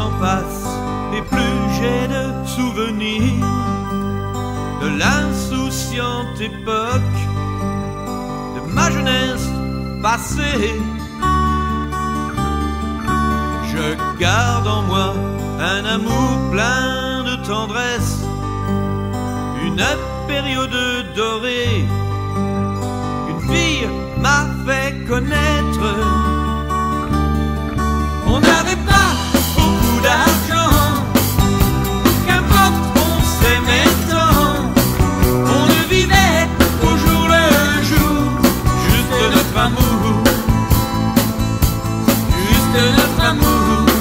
temps passe et plus j'ai de souvenirs de l'insouciante époque de ma jeunesse passée. Je garde en moi un amour plein de tendresse, une période dorée qu'une fille m'a fait connaître. On n'avait pas beaucoup d'argent, qu'importe on s'aimait tant, on ne vivait qu'au jour le jour, juste notre amour, juste notre amour.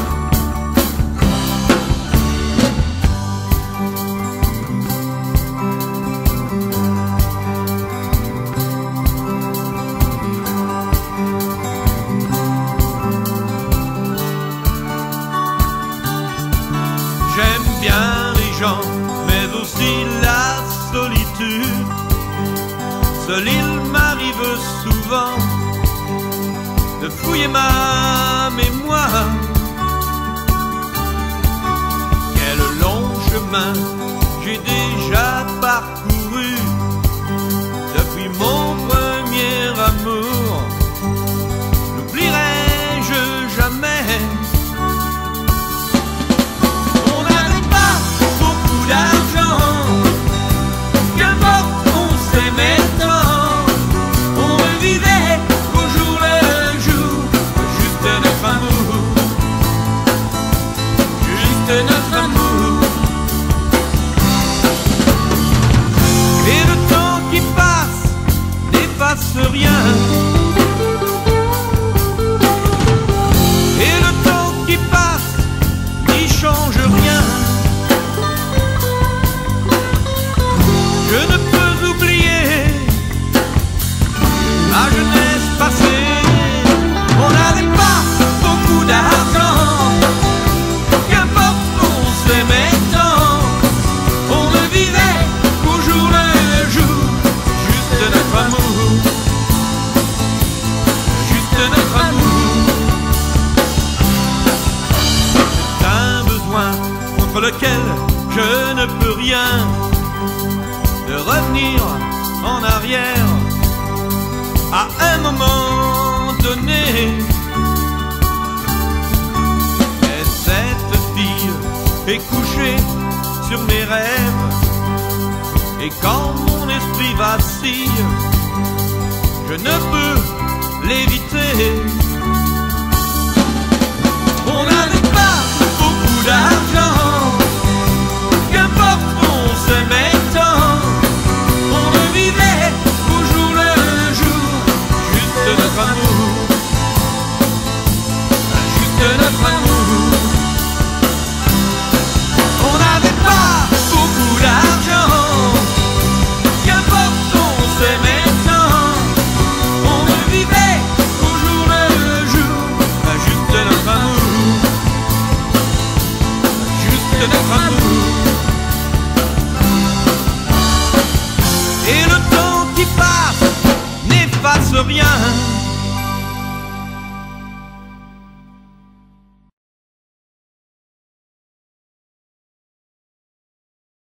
J'aime bien les gens, mais aussi la solitude. Seul il m'arrive souvent de fouiller ma mémoire. Quel long chemin j'ai déjà parcouru depuis mon premier amour. N'oublierai-je jamais? Notre amour. Et le temps qui passe n'efface rien. Et le temps qui passe n'y change rien. Je ne peux oublier ma jeunesse passée. On n'avait pas beaucoup d'argent, lequel je ne peux rien, de revenir en arrière à un moment donné. Et cette fille est couchée sur mes rêves, et quand mon esprit vacille, je ne peux l'éviter. On n'avait pas beaucoup d'argent, et le temps qui passe n'efface rien.